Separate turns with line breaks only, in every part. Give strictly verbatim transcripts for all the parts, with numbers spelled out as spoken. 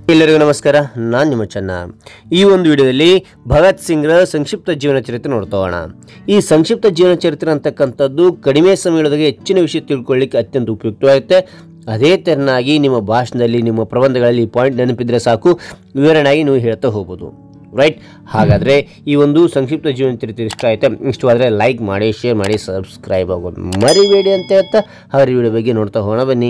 ಎಲ್ಲರಿಗೂ ನಮಸ್ಕಾರ, ನಾನು ನಿಮ್ಮ ಚೆನ್ನ. ಈ ಒಂದು ವಿಡಿಯೋದಲ್ಲಿ ಭಗತ್ ಸಿಂಗ್ರ ಸಂಕ್ಷಿಪ್ತ ಜೀವನ ಚರಿತ್ರೆ ನೋಡ್ತಾ ಹೋಗೋಣ. ಈ ಸಂಕ್ಷಿಪ್ತ ಜೀವನ ಚರಿತ್ರೆ ಅಂತಕ್ಕಂಥದ್ದು ಕಡಿಮೆ ಸಮಯದೊಳಗೆ ಹೆಚ್ಚಿನ ವಿಷಯ ತಿಳ್ಕೊಳ್ಳಿಕ್ಕೆ ಅತ್ಯಂತ ಉಪಯುಕ್ತವಾಗುತ್ತೆ. ಅದೇ ತೆರನಾಗಿ ನಿಮ್ಮ ಭಾಷಣದಲ್ಲಿ, ನಿಮ್ಮ ಪ್ರಬಂಧಗಳಲ್ಲಿ ಪಾಯಿಂಟ್ ನೆನಪಿದ್ರೆ ಸಾಕು, ವಿವರಣೆಯಾಗಿ ನೀವು ಹೇಳ್ತಾ ಹೋಗ್ಬೋದು. ರೈಟ್. ಹಾಗಾದರೆ ಈ ಒಂದು ಸಂಕ್ಷಿಪ್ತ ಜೀವನ ಚರಿತ್ರೆ ಇಷ್ಟ ಆಯಿತಾ? ಇಷ್ಟವಾದರೆ ಲೈಕ್ ಮಾಡಿ, ಶೇರ್ ಮಾಡಿ, ಸಬ್ಸ್ಕ್ರೈಬ್ ಆಗೋದು ಮರಿಬೇಡಿ ಅಂತ ಹೇಳ್ತಾ ಹಾಗಾದ್ರೆ ವಿಡಿಯೋ ಬಗ್ಗೆ ನೋಡ್ತಾ ಹೋಗೋಣ ಬನ್ನಿ.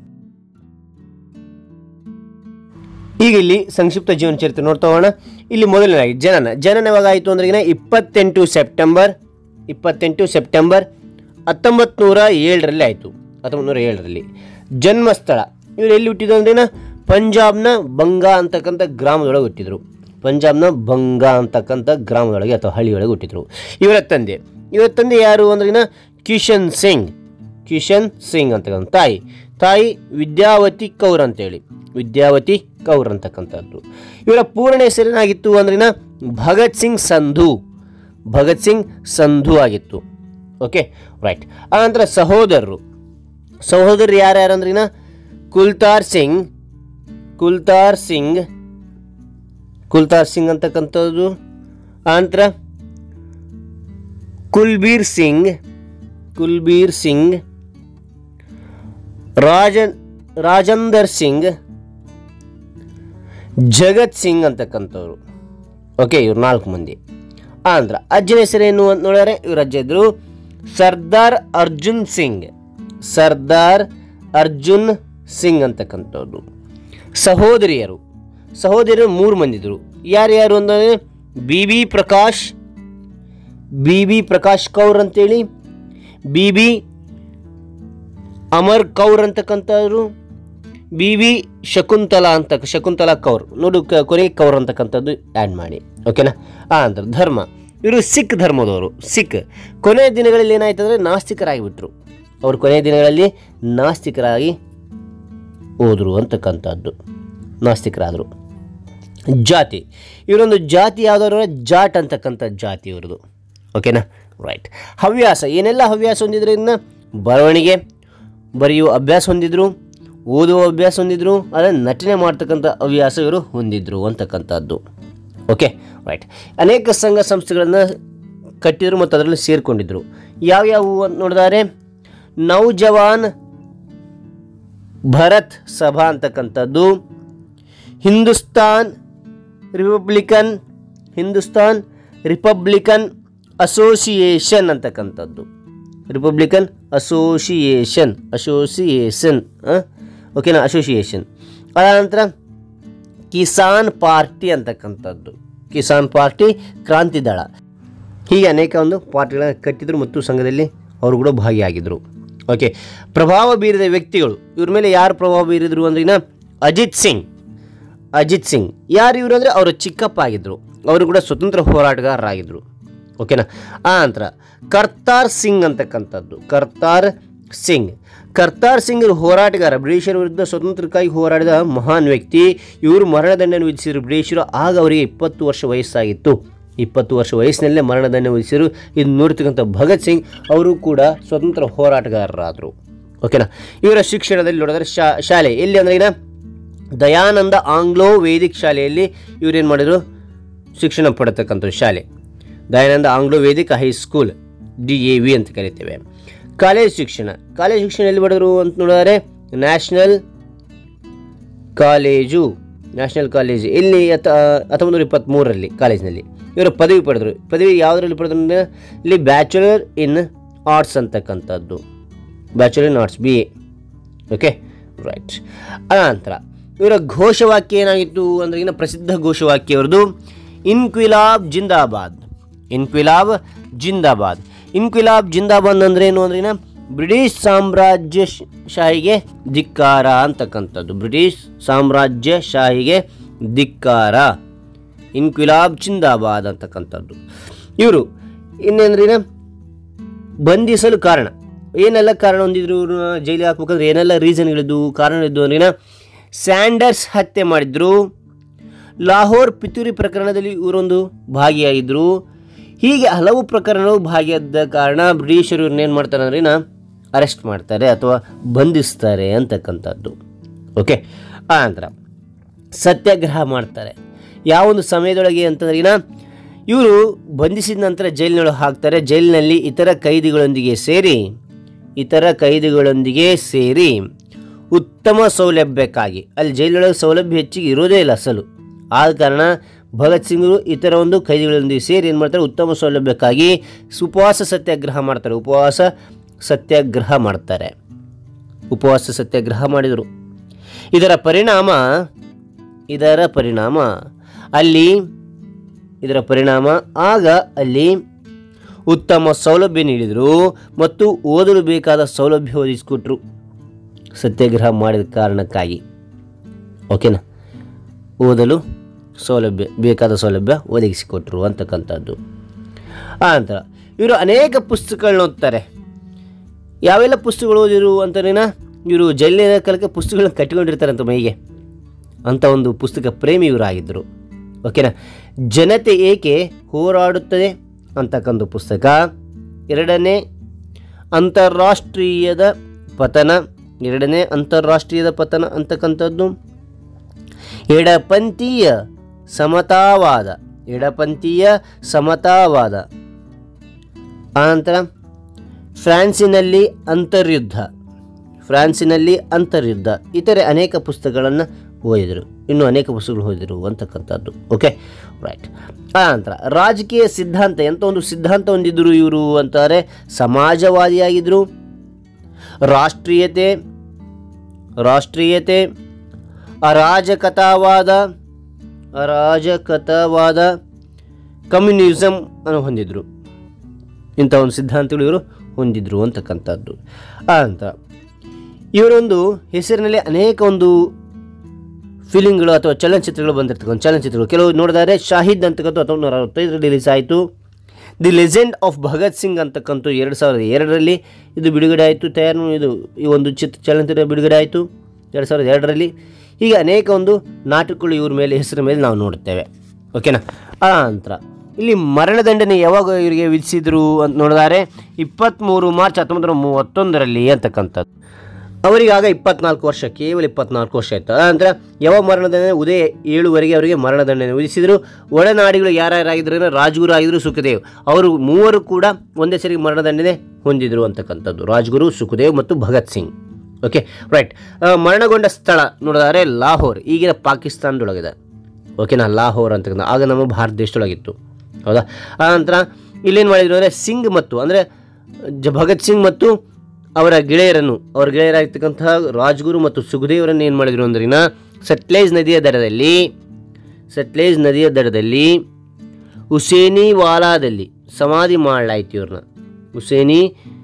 ಈಗ ಇಲ್ಲಿ ಸಂಕ್ಷಿಪ್ತ ಜೀವನ ಚರಿತ್ರೆ ನೋಡ್ತಾ ಹೋಗೋಣ. ಇಲ್ಲಿ ಮೊದಲನೇದಾಗಿ ಜನನ ಜನನ ಯಾವಾಗ ಆಯಿತು ಅಂದ್ರೆ ಇಪ್ಪತ್ತೆಂಟು ಸೆಪ್ಟೆಂಬರ್ ಇಪ್ಪತ್ತೆಂಟು ಸೆಪ್ಟೆಂಬರ್ ಹತ್ತೊಂಬತ್ತು ನೂರ ಏಳರಲ್ಲಿ ಆಯಿತು. ಹತ್ತೊಂಬತ್ತು ನೂರ ಏಳರಲ್ಲಿ ಜನ್ಮಸ್ಥಳ ಇವರು ಎಲ್ಲಿ ಹುಟ್ಟಿದ್ರು ಅಂದ್ರೆ ಪಂಜಾಬ್ನ ಬಂಗಾ ಅಂತಕ್ಕಂಥ ಗ್ರಾಮದೊಳಗೆ ಹುಟ್ಟಿದ್ರು. ಪಂಜಾಬ್ನ ಬಂಗಾ ಅಂತಕ್ಕಂಥ ಗ್ರಾಮದೊಳಗೆ ಅಥವಾ ಹಳ್ಳಿಯೊಳಗೆ ಹುಟ್ಟಿದ್ರು. ಇವರ ತಂದೆ ಇವರ ತಂದೆ ಯಾರು ಅಂದ್ರೆ ಕಿಶನ್ ಸಿಂಗ್ ಕಿಶನ್ ಸಿಂಗ್ ಅಂತಕ್ಕಂಥ ತಾಯಿ ತಾಯಿ ವಿದ್ಯಾವತಿ ಕೌರ್ ಅಂತೇಳಿ ವಿದ್ಯಾವತಿ ಕೌರ್ ಅಂತಕ್ಕಂಥದ್ದು. ಇವರ ಪೂರ್ಣ ಹೆಸರೇನಾಗಿತ್ತು ಅಂದ್ರಿನ ಭಗತ್ ಸಿಂಗ್ ಸಂಧು ಭಗತ್ ಸಿಂಗ್ ಸಂಧು ಆಗಿತ್ತು. Okay, right. ಆನಂತರ ಸಹೋದರರು ಸಹೋದರರು ಯಾರ್ಯಾರು ಅಂದ್ರಿನ ಕುಲ್ತಾರ್ ಸಿಂಗ್ ಕುಲ್ತಾರ್ ಸಿಂಗ್ ಕುಲ್ತಾರ್ ಸಿಂಗ್ ಅಂತಕ್ಕಂಥದ್ದು. ಆನಂತರ ಕುಲ್ಬೀರ್ ಸಿಂಗ್ ಕುಲ್ಬೀರ್ ಸಿಂಗ್ ರಾಜನ್ ರಾಜೇಂದರ್ ಸಿಂಗ್, ಜಗತ್ ಸಿಂಗ್ ಅಂತಕ್ಕಂಥವ್ರು. ಓಕೆ, ಇವ್ರು ನಾಲ್ಕು ಮಂದಿ. ಆಂಧ್ರ ಅಜ್ಜನ ಹೆಸರೇನು ಅಂತ ನೋಡಿದ್ರೆ ಇವ್ರ ಅಜ್ಜ ಇದ್ರು ಸರ್ದಾರ್ ಅರ್ಜುನ್ ಸಿಂಗ್ ಸರ್ದಾರ್ ಅರ್ಜುನ್ ಸಿಂಗ್ ಅಂತಕ್ಕಂಥವ್ರು. ಸಹೋದರಿಯರು ಸಹೋದರಿಯರು ಮೂರು ಮಂದಿ ಇದ್ರು. ಯಾರ್ಯಾರು ಅಂದರೆ ಬಿ ಬಿ ಪ್ರಕಾಶ್ ಬಿ ಬಿ ಪ್ರಕಾಶ್ ಕೌರ್ ಅಂತೇಳಿ, ಬಿ ಬಿ ಅಮರ್ ಕೌರ್ ಅಂತಕ್ಕಂಥವ್ರು, ಬಿ ಬಿ ಶಕುಂತಲಾ ಅಂತ ಶಕುಂತಲಾ ಕೌರ್. ನೋಡು, ಕೊನೆಗೆ ಕೌರ್ ಅಂತಕ್ಕಂಥದ್ದು ಆ್ಯಡ್ ಮಾಡಿ. ಓಕೆನಾ. ಆ ಅಂತ ಧರ್ಮ ಇವರು ಸಿಖ್ ಧರ್ಮದವರು. ಸಿಖ್ ಕೊನೆಯ ದಿನಗಳಲ್ಲಿ ಏನಾಯ್ತು ಅಂದರೆ ನಾಸ್ತಿಕರಾಗಿಬಿಟ್ರು. ಅವರು ಕೊನೆಯ ದಿನಗಳಲ್ಲಿ ನಾಸ್ತಿಕರಾಗಿ ಹೋದರು ಅಂತಕ್ಕಂಥದ್ದು. ನಾಸ್ತಿಕರಾದರು. ಜಾತಿ ಇವರೊಂದು ಜಾತಿ ಯಾವುದಾದ್ರು ಜಾಟ್ ಅಂತಕ್ಕಂಥ ಜಾತಿ ಇವ್ರದ್ದು. ಓಕೆನಾ, ರೈಟ್. ಹವ್ಯಾಸ ಏನೆಲ್ಲ ಹವ್ಯಾಸ ಹೊಂದಿದ್ರು ಇನ್ನು ಬರವಣಿಗೆ ಬರೆಯುವ ಅಭ್ಯಾಸ ಹೊಂದಿದ್ರು, ಓದುವ ಅಭ್ಯಾಸ ಹೊಂದಿದ್ರು, ಅದನ್ನು ನಟನೆ ಮಾಡ್ತಕ್ಕಂಥ ಹವ್ಯಾಸ ಇವರು ಹೊಂದಿದ್ರು ಅಂತಕ್ಕಂಥದ್ದು. Okay, right. ಅನೇಕ ಸಂಘ ಸಂಸ್ಥೆಗಳನ್ನು ಕಟ್ಟಿದ್ರು ಮತ್ತು ಅದರಲ್ಲಿ ಸೇರಿಕೊಂಡಿದ್ರು. ಯಾವ್ಯಾವು ಅಂತ ನೋಡಿದರೆ ನೌಜವಾನ್ ಭರತ್ ಸಭಾ ಅಂತಕ್ಕಂಥದ್ದು, Hindustan republican Hindustan republican association ಅಂತಕ್ಕಂಥದ್ದು. ರಿಪಬ್ಲಿಕನ್ ಅಸೋಸಿಯೇಷನ್ ಅಸೋಸಿಯೇಷನ್ ಓಕೆನಾ, ಅಸೋಸಿಯೇಷನ್. ಅದಾನಂತರ ಕಿಸಾನ್ ಪಾರ್ಟಿ ಅಂತಕ್ಕಂಥದ್ದು. ಕಿಸಾನ್ ಪಾರ್ಟಿ, ಕ್ರಾಂತಿ ದಳ, ಹೀಗೆ ಅನೇಕ ಒಂದು ಪಾರ್ಟಿಗಳನ್ನು ಕಟ್ಟಿದ್ರು ಮತ್ತು ಸಂಘದಲ್ಲಿ ಅವರು ಕೂಡ ಭಾಗಿಯಾಗಿದ್ದರು. ಓಕೆ, ಪ್ರಭಾವ ಬೀರಿದ ವ್ಯಕ್ತಿಗಳು ಇವ್ರ ಮೇಲೆ ಯಾರು ಪ್ರಭಾವ ಬೀರಿದ್ರು ಅಂದ್ರಿನ ಅಜಿತ್ ಸಿಂಗ್ ಅಜಿತ್ ಸಿಂಗ್ ಯಾರು ಇವರು ಅಂದರೆ ಅವರು ಚಿಕ್ಕಪ್ಪ ಆಗಿದ್ದರು. ಅವರು ಕೂಡ ಸ್ವತಂತ್ರ ಹೋರಾಟಗಾರರಾಗಿದ್ದರು. ಓಕೆನಾ. ಆ ನಂತರ ಕರ್ತಾರ್ ಸಿಂಗ್ ಅಂತಕ್ಕಂಥದ್ದು. ಕರ್ತಾರ್ ಸಿಂಗ್ ಕರ್ತಾರ್ ಸಿಂಗ್ ಹೋರಾಟಗಾರ, ಬ್ರಿಟಿಷರ ವಿರುದ್ಧ ಸ್ವತಂತ್ರಕ್ಕಾಗಿ ಹೋರಾಡಿದ ಮಹಾನ್ ವ್ಯಕ್ತಿ. ಇವರು ಮರಣದಂಡನೆ ವಿಧಿಸಿದರು ಬ್ರಿಟಿಷರು. ಆಗ ಅವರಿಗೆ ಇಪ್ಪತ್ತು ವರ್ಷ ವಯಸ್ಸಾಗಿತ್ತು. ಇಪ್ಪತ್ತು ವರ್ಷ ವಯಸ್ಸಿನಲ್ಲೇ ಮರಣದಂಡನೆ ವಿಧಿಸಿದರು. ಇದು ನೋಡ್ತಕ್ಕಂಥ ಭಗತ್ ಸಿಂಗ್ ಅವರು ಕೂಡ ಸ್ವತಂತ್ರ ಹೋರಾಟಗಾರರಾದರು. ಓಕೆನಾ. ಇವರ ಶಿಕ್ಷಣದಲ್ಲಿ ನೋಡಿದ್ರೆ ಶಾ ಶಾಲೆ ಎಲ್ಲಿ ಅಂದ್ರೆ ಈಗ ದಯಾನಂದ ಆಂಗ್ಲೋ ವೇದಿಕ್ ಶಾಲೆಯಲ್ಲಿ ಇವರೇನು ಮಾಡಿದರು, ಶಿಕ್ಷಣ ಪಡೆತಕ್ಕಂಥ ಶಾಲೆ Dayanand Anglo Vedic high school, D A V ಅಂತ ಕರಿತೇವೆ. ಕಾಲೇಜ್ ಶಿಕ್ಷಣ ಕಾಲೇಜ್ ಶಿಕ್ಷಣ ಎಲ್ಲಿ ಪಡೆದರು ಅಂತ ನೋಡಿದರೆ ನ್ಯಾಷನಲ್ ಕಾಲೇಜು ನ್ಯಾಷನಲ್ ಕಾಲೇಜು ಎಲ್ಲಿ ಹತ್ತ ಹತ್ತೊಂಬತ್ತು ನೂರ ಇಪ್ಪತ್ತ್ಮೂರರಲ್ಲಿ ಕಾಲೇಜಿನಲ್ಲಿ ಇವರು ಪದವಿ ಪಡೆದರು. ಪದವಿ ಯಾವುದರಲ್ಲಿ ಪಡೆದ್ರು ಅಂದರೆ ಇಲ್ಲಿ ಬ್ಯಾಚುಲರ್ ಇನ್ ಆರ್ಟ್ಸ್ ಅಂತಕ್ಕಂಥದ್ದು. Bachelor in arts, B A. Okay, right. ಅನಂತರ ಇವರ ಘೋಷವಾಕ್ಯ ಏನಾಗಿತ್ತು ಅಂದರೆ ಇನ್ನು ಪ್ರಸಿದ್ಧ ಘೋಷವಾಕ್ಯ ಇವರದು ಇನ್ಕ್ವಿಲಾಬ್ ಜಿಂದಾಬಾದ್ ಇನ್ಕ್ವಿಲಾಬ್ ಜಿಂದಾಬಾದ್ ಇನ್ಕ್ವಿಲಾಬ್ ಜಿಂದಾಬಾದ್ ಅಂದ್ರೆ ಏನು ಅಂದ್ರೆ ಬ್ರಿಟಿಷ್ ಸಾಮ್ರಾಜ್ಯ ಶಾಹಿಗೆ ಧಿಕ್ಕಾರ ಅಂತಕ್ಕಂಥದ್ದು. ಬ್ರಿಟಿಷ್ ಸಾಮ್ರಾಜ್ಯ ಶಾಹಿಗೆ ಧಿಕ್ಕಾರ, ಇನ್ಕ್ವಿಲಾಬ್ ಜಿಂದಾಬಾದ್ ಅಂತಕ್ಕಂಥದ್ದು. ಇವರು ಇನ್ನೇಂದ್ರಿನ ಬಂಧಿಸಲು ಕಾರಣ ಏನೆಲ್ಲ ಕಾರಣ ಹೊಂದಿದ್ರು, ಇವ್ರನ್ನ ಜೈಲಿಗೆ ಹಾಕ್ಬೇಕಂದ್ರೆ ಏನೆಲ್ಲ ರೀಸನ್ಗಳಿದ್ದು ಕಾರಣಗಳಿದ್ದು ಅಂದ್ರಿನ ಸ್ಯಾಂಡರ್ಸ್ ಹತ್ಯೆ ಮಾಡಿದ್ರು, ಲಾಹೋರ್ ಪಿತೂರಿ ಪ್ರಕರಣದಲ್ಲಿ ಇವರೊಂದು ಭಾಗಿಯಾಗಿದ್ದರು. ಹೀಗೆ ಹಲವು ಪ್ರಕರಣಗಳು ಭಾಗಿಯಾದ ಕಾರಣ ಬ್ರಿಟಿಷರು ಇವ್ರನ್ನೇನು ಮಾಡ್ತಾರೆ ಅಂದ್ರೆ ಅರೆಸ್ಟ್ ಮಾಡ್ತಾರೆ ಅಥವಾ ಬಂಧಿಸ್ತಾರೆ ಅಂತಕ್ಕಂಥದ್ದು. ಓಕೆ, ಆ ನಂತರ ಸತ್ಯಾಗ್ರಹ ಮಾಡ್ತಾರೆ. ಯಾವೊಂದು ಸಮಯದೊಳಗೆ ಅಂತಂದ್ರಿನ ಇವರು ಬಂಧಿಸಿದ ನಂತರ ಜೈಲಿನೊಳಗೆ ಹಾಕ್ತಾರೆ. ಜೈಲಿನಲ್ಲಿ ಇತರ ಕೈದಿಗಳೊಂದಿಗೆ ಸೇರಿ ಇತರ ಕೈದಿಗಳೊಂದಿಗೆ ಸೇರಿ ಉತ್ತಮ ಸೌಲಭ್ಯಕ್ಕಾಗಿ, ಅಲ್ಲಿ ಜೈಲಿನೊಳಗೆ ಸೌಲಭ್ಯ ಹೆಚ್ಚಿಗೆ ಇರೋದೇ ಇಲ್ಲ ಅಸಲು, ಆದ ಕಾರಣ ಭಗತ್ ಸಿಂಗರು ಇತರ ಒಂದು ಕೈದಿಗಳೊಂದಿಗೆ ಸೇರಿ ಏನು ಮಾಡ್ತಾರೆ, ಉತ್ತಮ ಸೌಲಭ್ಯಕ್ಕಾಗಿ ಉಪವಾಸ ಸತ್ಯಾಗ್ರಹ ಮಾಡ್ತಾರೆ. ಉಪವಾಸ ಸತ್ಯಾಗ್ರಹ ಮಾಡ್ತಾರೆ ಉಪವಾಸ ಸತ್ಯಾಗ್ರಹ ಮಾಡಿದರು. ಇದರ ಪರಿಣಾಮ ಇದರ ಪರಿಣಾಮ ಅಲ್ಲಿ ಇದರ ಪರಿಣಾಮ ಆಗ ಅಲ್ಲಿ ಉತ್ತಮ ಸೌಲಭ್ಯ ನೀಡಿದರು ಮತ್ತು ಓದಲು ಬೇಕಾದ ಸೌಲಭ್ಯ ಒದಗಿಸಿಕೊಟ್ರು ಸತ್ಯಾಗ್ರಹ ಮಾಡಿದ ಕಾರಣಕ್ಕಾಗಿ. ಓಕೆನಾ, ಓದಲು ಸೌಲಭ್ಯ ಬೇಕಾದ ಸೌಲಭ್ಯ ಒದಗಿಸಿಕೊಟ್ರು ಅಂತಕ್ಕಂಥದ್ದು. ಆ ನಂತರ ಇವರು ಅನೇಕ ಪುಸ್ತಕಗಳನ್ನ ಓದ್ತಾರೆ. ಯಾವೆಲ್ಲ ಪುಸ್ತಕಗಳು ಓದಿರು ಅಂತನೇನ, ಇವರು ಜೈಲಿನ ಕಾಲಕ್ಕೆ ಪುಸ್ತಕಗಳನ್ನ ಕಟ್ಟಿಕೊಂಡಿರ್ತಾರೆ ಅಂತ ಮೈಗೆ, ಅಂಥ ಒಂದು ಪುಸ್ತಕ ಪ್ರೇಮಿ ಇವರಾಗಿದ್ದರು. ಓಕೆನಾ, ಜನತೆ ಏಕೆ ಹೋರಾಡುತ್ತದೆ ಅಂತಕ್ಕಂಥ ಪುಸ್ತಕ, ಎರಡನೇ ಅಂತಾರಾಷ್ಟ್ರೀಯದ ಪತನ ಎರಡನೇ ಅಂತಾರಾಷ್ಟ್ರೀಯದ ಪತನ ಅಂತಕ್ಕಂಥದ್ದು, ಎಡಪಂಥೀಯ ಸಮತಾವಾದ ಎಡಪಂಥೀಯ ಸಮತಾವಾದ ಆನಂತರ ಫ್ರಾನ್ಸಿನಲ್ಲಿ ಅಂತರ್ಯುದ್ಧ ಫ್ರಾನ್ಸಿನಲ್ಲಿ ಅಂತರ್ಯುದ್ಧ ಇತರೆ ಅನೇಕ ಪುಸ್ತಕಗಳನ್ನು ಓದಿದರು. ಇನ್ನೂ ಅನೇಕ ಪುಸ್ತಕಗಳು ಓದಿದರು ಅಂತಕ್ಕಂಥದ್ದು. Okay, right. ಆನಂತರ ರಾಜಕೀಯ ಸಿದ್ಧಾಂತ, ಎಂಥ ಒಂದು ಸಿದ್ಧಾಂತ ಹೊಂದಿದ್ದರು ಇವರು ಅಂತಾರೆ, ಸಮಾಜವಾದಿಯಾಗಿದ್ದರು. ರಾಷ್ಟ್ರೀಯತೆ ರಾಷ್ಟ್ರೀಯತೆ ಅರಾಜಕತಾವಾದ ಅರಾಜಕತಾವಾದ ಕಮ್ಯುನಿಸಮ್ ಅನ್ನು ಹೊಂದಿದ್ರು. ಇಂಥ ಒಂದು ಸಿದ್ಧಾಂತಗಳು ಇವರು ಹೊಂದಿದ್ರು ಅಂತಕ್ಕಂಥದ್ದು. ಅಂತ ಇವರೊಂದು ಹೆಸರಿನಲ್ಲಿ ಅನೇಕ ಒಂದು ಫಿಲಿಂಗಳು ಅಥವಾ ಚಲನಚಿತ್ರಗಳು ಬಂದಿರ್ತಕ್ಕಂಥ ಚಲನಚಿತ್ರಗಳು ಕೆಲವು ನೋಡಿದರೆ ಶಾಹಿದ್ ಅಂತಕ್ಕಂಥ ಹತ್ತೊಂಬತ್ತು ನೂರ ಅರವತ್ತೈದರಲ್ಲಿ ರಿಲೀಸ್ ಆಯಿತು. The legend of Bhagat Singh ಅಂತಕ್ಕಂಥ ಎರಡು ಸಾವಿರದ ಎರಡರಲ್ಲಿ ಇದು ಬಿಡುಗಡೆ ಆಯಿತು. ತಯಾರು ಇದು ಈ ಒಂದು ಚಿತ್ರ ಚಲನಚಿತ್ರ ಬಿಡುಗಡೆ ಆಯಿತು ಎರಡು ಸಾವಿರದ ಎರಡರಲ್ಲಿ. ಹೀಗೆ ಅನೇಕ ಒಂದು ನಾಟಕಗಳು ಇವ್ರ ಮೇಲೆ ಹೆಸರ ಮೇಲೆ ನಾವು ನೋಡುತ್ತೇವೆ. ಓಕೆನಾ. ಆ ನಂತರ ಇಲ್ಲಿ ಮರಣದಂಡನೆ ಯಾವಾಗ ಇವರಿಗೆ ವಿಧಿಸಿದರು ಅಂತ ನೋಡಿದರೆ ಇಪ್ಪತ್ತ್ಮೂರು ಮಾರ್ಚ್ ಹತ್ತೊಂಬತ್ತು ನೂರ ಮೂವತ್ತೊಂದರಲ್ಲಿ ಅಂತಕ್ಕಂಥದ್ದು. ಅವರಿಗಾಗ ಇಪ್ಪತ್ನಾಲ್ಕು ವರ್ಷ, ಕೇವಲ ಇಪ್ಪತ್ನಾಲ್ಕು ವರ್ಷ ಆಯಿತು. ಆನಂತರ ಯಾವ ಮರಣದಂಡನೆ ಉದಯ ಏಳುವರೆಗೆ ಅವರಿಗೆ ಮರಣದಂಡನೆ ವಿಧಿಸಿದರು. ಒಳನಾಡಿಗಳು ಯಾರ್ಯಾರಾಗಿದ್ರು ಅಂದರೆ ರಾಜ್ಗುರು ಆಗಿದ್ರು, ಸುಖದೇವ್, ಅವರು ಮೂವರು ಕೂಡ ಒಂದೇ ಸರಿಗೆ ಮರಣದಂಡನೆ ಹೊಂದಿದ್ರು ಅಂತಕ್ಕಂಥದ್ದು, ರಾಜ್ಗುರು, ಸುಖದೇವ್ ಮತ್ತು ಭಗತ್ ಸಿಂಗ್. Okay, right. ಮರಣಗೊಂಡ ಸ್ಥಳ ನೋಡಿದರೆ ಲಾಹೋರ್, ಈಗಿನ ಪಾಕಿಸ್ತಾನದೊಳಗಿದೆ. ಓಕೆನಾ, ಲಾಹೋರ್ ಅಂತಕ್ಕಂಥ ಆಗ ನಮ್ಮ ಭಾರತ ದೇಶದೊಳಗಿತ್ತು, ಹೌದಾ. ಆನಂತರ ಇಲ್ಲೇನು ಮಾಡಿದ್ರು ಅಂದರೆ ಸಿಂಗ್ ಮತ್ತು ಅಂದರೆ ಜ ಭಗತ್ ಸಿಂಗ್ ಮತ್ತು ಅವರ ಗೆಳೆಯರನ್ನು ಅವರ ಗೆಳೆಯರಾಗಿರ್ತಕ್ಕಂತಹ ರಾಜ್ಗುರು ಮತ್ತು ಸುಖದೇವರನ್ನು ಏನು ಮಾಡಿದರು ಅಂದ್ರಿನ ಸಟ್ಲೇಜ್ ನದಿಯ ದಡದಲ್ಲಿ ಸಟ್ಲೇಜ್ ನದಿಯ ದಡದಲ್ಲಿ ಹುಸೇನಿ ವಾಲಾದಲ್ಲಿ ಸಮಾಧಿ ಮಾಡಲಾಯಿತು. ಇವ್ರನ್ನ ಹುಸೇನಿ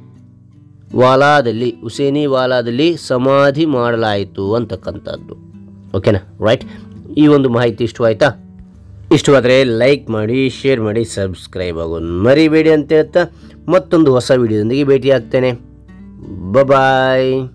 ವಾಲಾದಲ್ಲಿ ಹುಸೇನಿ ವಾಲಾದಲ್ಲಿ ಸಮಾಧಿ ಮಾಡಲಾಯಿತು ಅಂತಕ್ಕಂಥದ್ದು. ಓಕೆನಾ, ರೈಟ್. ಈ ಒಂದು ಮಾಹಿತಿ ಇಷ್ಟವಾಯ್ತಾ? ಇಷ್ಟವಾದರೆ ಲೈಕ್ ಮಾಡಿ, ಶೇರ್ ಮಾಡಿ, ಸಬ್ಸ್ಕ್ರೈಬ್ ಆಗೋದು ಮರಿಬೇಡಿ ಅಂತ ಹೇಳ್ತಾ ಮತ್ತೊಂದು ಹೊಸ ವಿಡಿಯೋದೊಂದಿಗೆ ಭೇಟಿ ಆಗ್ತೇನೆ. ಬಾಯ್.